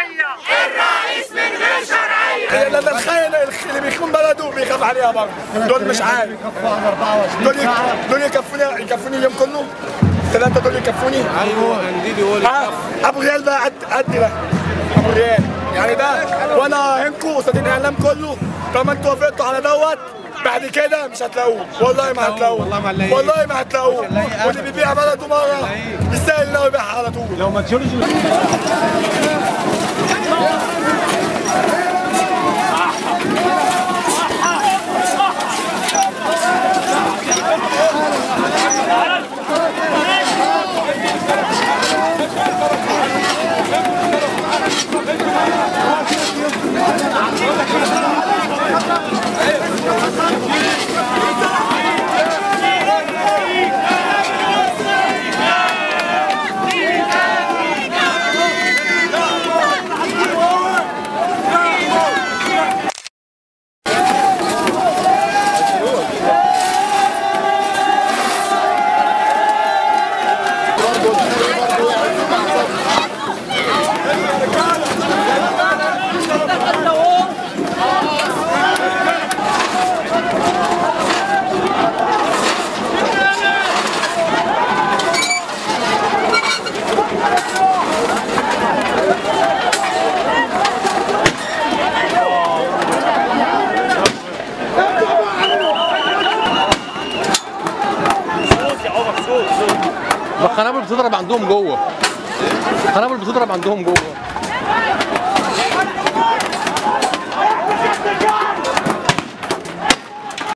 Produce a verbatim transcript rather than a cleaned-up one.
شرعيه، الرئيس من غير شرعيه. لان الخاين اللي بيخون بلده بيخاف عليها برضه، دول مش عارف. دول دول يكفوني يكفوني اليوم كله؟ الثلاثه دول يكفوني؟ ايوه قنديل يقول ابو ريال بقى قد قد ده، ابو ريال يعني ده. وانا هنكو قصاد الاعلام كله، طالما انتوا وافقتوا على دوت بعد كده مش هتلاقوه، والله ما هتلاقوه، والله ما هتلاقوه. واللي بيبيع بلده مره يستاهل انه يبيعها على طول. لو ما تشيلوش القنابل بتضرب عندهم جوه، القنابل بتضرب عندهم جوه.